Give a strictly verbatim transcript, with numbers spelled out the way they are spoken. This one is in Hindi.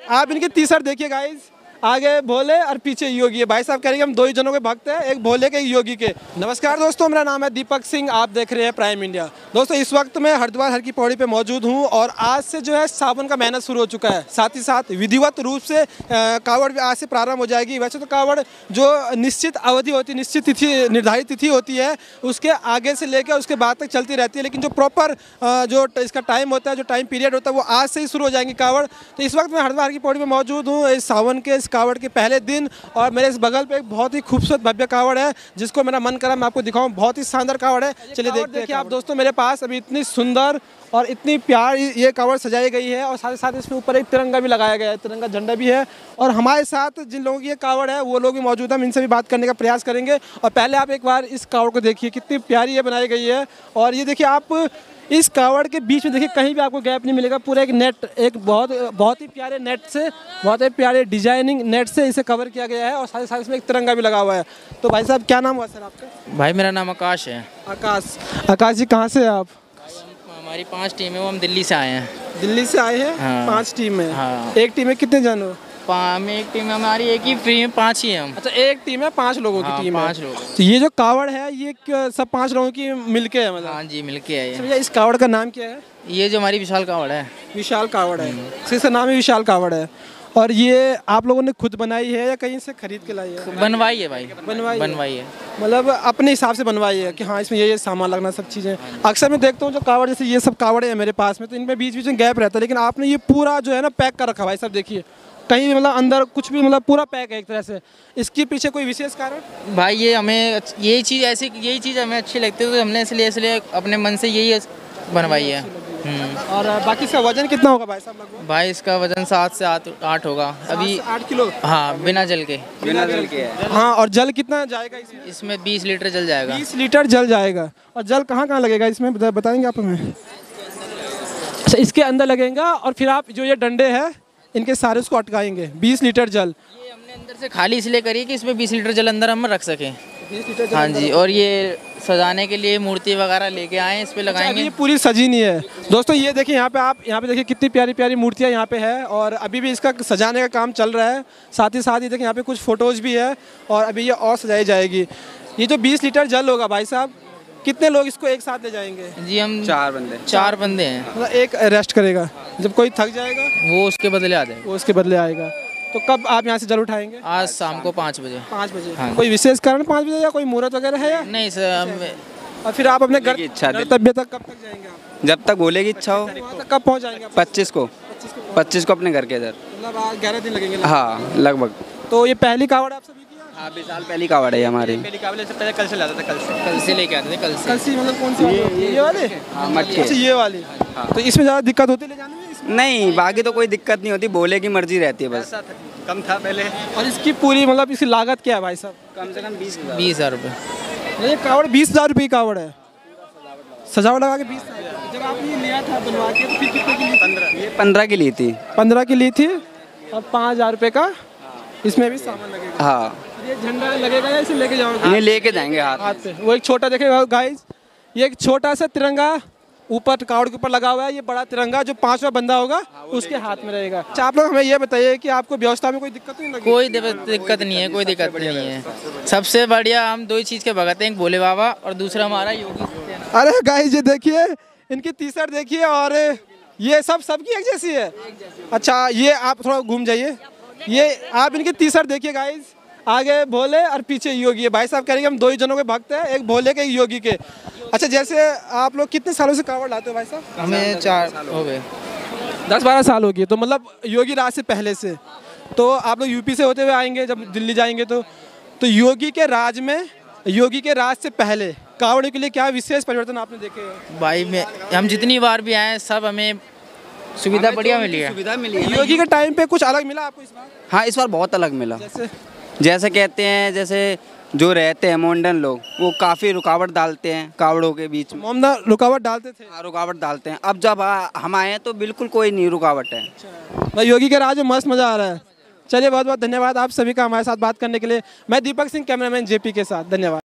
आप इनकी टी शर्ट देखिए गाइस, आगे भोले और पीछे योगी है। भाई साहब कह रहे हैं हम दो ही जनों के भक्त हैं, एक भोले के एक योगी के। नमस्कार दोस्तों, मेरा नाम है दीपक सिंह, आप देख रहे हैं प्राइम इंडिया। दोस्तों इस वक्त मैं हरिद्वार हर की पौड़ी पे मौजूद हूं और आज से जो है सावन का महीना शुरू हो चुका है। साथ ही साथ विधिवत रूप से कावड़ भी आज से प्रारंभ हो जाएगी। वैसे तो कावड़ जो निश्चित अवधि होती है, निश्चित तिथि, निर्धारित तिथि होती है, उसके आगे से लेकर उसके बाद तक चलती रहती है। लेकिन जो प्रॉपर जो इसका टाइम होता है, जो टाइम पीरियड होता है, वो आज से ही शुरू हो जाएंगी कावड़। तो इस वक्त मैं हरिद्वार की पौड़ी में मौजूद हूँ इस सावन के इस कावड़ के पहले दिन, और मेरे इस बगल पे एक बहुत ही खूबसूरत भव्य कावड़ है जिसको मेरा मन करा मैं आपको दिखाऊं। बहुत ही शानदार कावड़ है, चलिए देखते हैं। आप दोस्तों मेरे पास अभी इतनी सुंदर और इतनी प्यार ये कावड़ सजाई गई है और साथ ही साथ इसमें ऊपर एक तिरंगा भी लगाया गया है, तिरंगा झंडा भी है। और हमारे साथ जिन लोगों की ये कावड़ है वो लोग भी मौजूद हैं, हम इनसे भी बात करने का प्रयास करेंगे। और पहले आप एक बार इस कावड़ को देखिए, कितनी प्यारी ये बनाई गई है। और ये देखिए, आप इस कावड़ के बीच में देखिए कहीं भी आपको गैप नहीं मिलेगा। पूरा एक नेट, एक बहुत बहुत ही प्यारे नेट से, बहुत ही प्यारे डिजाइनिंग नेट से इसे कवर किया गया है। और साथ ही साथ इसमें एक तिरंगा भी लगा हुआ है। तो भाई साहब क्या नाम हुआ सर आपका? भाई मेरा नाम आकाश है। आकाश, आकाश जी कहाँ से हैं आप? हमारी पांच टीम है, वो हम दिल्ली से आए हैं। दिल्ली से आए हैं? हाँ। पांच टीम है। हाँ। एक टीम में कितने जन हो? हम एक टीम है, हमारी एक ही फ्री में पाँच ही हैं हम। अच्छा, एक टीम है, पांच लोगों की हाँ, टीम पाँच है। लोग। तो ये जो कावड़ है ये क्या सब पांच लोगों की मिलके है मतलब? हाँ जी, मिलके है ये। भैया इस कावड़ का नाम क्या है? ये जो हमारी विशाल कावड़ है। विशाल कावड़ है, इसका नाम ही विशाल कावड़ है। और ये आप लोगों ने खुद बनाई है या कहीं से खरीद के लाई है? बनवाई है भाई, बनवाई बनवाई है। मतलब अपने हिसाब से बनवाई है कि हाँ इसमें ये ये सामान लगना, सब चीज़ें। अक्सर मैं देखता हूँ जो कावड़, जैसे ये सब कावड़े हैं मेरे पास में, तो इनमें बीच बीच में गैप रहता है, लेकिन आपने ये पूरा जो है ना पैक कर रखा भाई सब। देखिए कहीं भी मतलब अंदर कुछ भी, मतलब पूरा पैक है एक तरह से। इसके पीछे कोई विशेष कारण? भाई ये हमें यही चीज़ ऐसी यही चीज़ हमें अच्छी लगती है, तो हमने इसलिए इसलिए अपने मन से यही बनवाई है। और बाकी इसका वजन कितना होगा भाई साहब लगभग? भाई इसका वजन सात से आठ आठ होगा अभी। आठ किलो? हाँ, बिना जल के। बिना जल के। हाँ, और जल कितना जाएगा इसमें? इसमें बीस लीटर जल जाएगा। बीस लीटर जल जाएगा। और जल कहाँ कहाँ लगेगा इसमें बताएंगे आप हमें? अच्छा, इसके अंदर लगेगा और फिर आप जो ये डंडे हैं इनके सारे उसको अटकाएंगे। बीस लीटर जल ये हमने अंदर से खाली इसलिए करी कि इसमें बीस लीटर जल अंदर हम रख सकें। बीस लीटर जल? हाँ जी, और ये सजाने के लिए मूर्ति वगैरह लेके आए, इस पे लगाएंगे। ये पूरी सजी नहीं है दोस्तों। ये देखिए यहाँ पे, आप यहाँ पे देखिए कितनी प्यारी प्यारी मूर्तियाँ यहाँ पे है और अभी भी इसका सजाने का काम चल रहा है। साथ ही साथ ये देखिए यहाँ पे कुछ फोटोज भी है और अभी ये और सजाई जाएगी। ये जो बीस लीटर जल होगा भाई साहब, कितने लोग इसको एक साथ ले जाएंगे? जी हम चार बंदे चार बंदे हैं। मतलब एक रेस्ट करेगा, जब कोई थक जाएगा वो उसके बदले आ जाएगा। वो उसके बदले आएगा। तो कब आप यहाँ से जल उठाएंगे? आज शाम को पाँच बजे। पाँच बजे? हाँ। कोई विशेष कारण पाँच बजे या कोई मुहूर्त वगैरह है या नहीं सर, हम और फिर आप अपने घर इच्छा दिल- गंतव्य तक कब तक जाएंगे आप? जब तक बोलेगी इच्छा हो। वहाँ तक कब पहुँच जाएंगे आप? पच्चीस को पच्चीस को अपने घर के इधर। मतलब आज ग्यारह दिन लगेंगे लगभग। हाँ लगभग। तो ये पहली कावड़ आप सभी की है? हाँ, बीस साल पहली कावड़ है हमारी। पहली कावड़ से पहले कल से लाता था, कल से कल से लेके आते थे। कल से कल से मतलब कौन सी वाली? ये वाले? हाँ, मटके। अच्छा, ये वाली। तो इसमें ज़्यादा दिक्कत होती है ले जाने में? इसमें नहीं, बाकी तो कोई दिक्कत नहीं होती, बोले की मर्जी रहती है बस। कम था पहले। और इसकी पूरी मतलब इसकी लागत क्या है भाई साहब? कम से कम बीस बीस हज़ार रुपये। ये कावड़ बीस हज़ार रुपये की कावड़ है, सजावट लगा के बीस हज़ार। जब आपने ये लिया था बनवा के तो फिर कितने की ली? पंद्रह। ये पंद्रह की ली थी। पंद्रह की ली थी और पाँच हज़ार रुपये का इसमें भी सामान लगेगा। हाँ, ये झंडा लगेगा या इसे लेके जाओगे? ये लेके जाएंगे हाथ हाथ पे। वो एक छोटा देखेगा गाइस, ये एक छोटा सा तिरंगा ऊपर कावड़ के ऊपर लगा हुआ है। ये बड़ा तिरंगा जो पांचवा बंदा होगा उसके हाथ में रहेगा। अच्छा, आप लोग हमें ये बताइए कि आपको व्यवस्था में कोई दिक्कत नहीं लगी? कोई दिक्कत नहीं है, कोई दिक्कत नहीं है। सबसे बढ़िया हम दो ही चीज़ के भगत हैं, एक भोले बाबा और दूसरा हमारा योगी। अरे गाइस ये देखिए, इनकी टी शर्ट देखिए और ये सब सबकी एक जैसी है। अच्छा, ये आप थोड़ा घूम जाइए, ये आप इनकी टी शर्ट देखिए गाइस, आगे भोले और पीछे योगी है। भाई साहब कह रहे हैं हम दो ही जनों के भक्त हैं, एक भोले के एक योगी के। अच्छा, जैसे आप लोग कितने सालों से कावड़ लाते हो भाई साहब? हमें चार हो गए, दस बारह साल हो गए। तो मतलब योगी राज से पहले से तो आप लोग यूपी से होते हुए आएंगे जब दिल्ली जाएंगे तो तो योगी के राज में, योगी के राज से पहले कावड़ के लिए क्या विशेष परिवर्तन आपने देखे हैं? भाई में हम जितनी बार भी आए सब हमें सुविधा बढ़िया मिली है। सुविधा मिली है। योगी के टाइम पे कुछ अलग मिला आपको इस बार? हाँ, इस बार बहुत अलग मिला। जैसे जैसे कहते हैं, जैसे जो रहते हैं मॉडर्न लोग वो काफ़ी रुकावट डालते हैं कावड़ों के बीच में। मोहम्मद रुकावट डालते थे? हाँ, रुकावट डालते हैं। अब जब आ, हम आए हैं तो बिल्कुल कोई नहीं रुकावट है। भाई योगी के राज में मस्त मज़ा आ रहा है। चलिए, बहुत बहुत धन्यवाद आप सभी का हमारे साथ बात करने के लिए। मैं दीपक सिंह, कैमरामैन जेपी के साथ, धन्यवाद।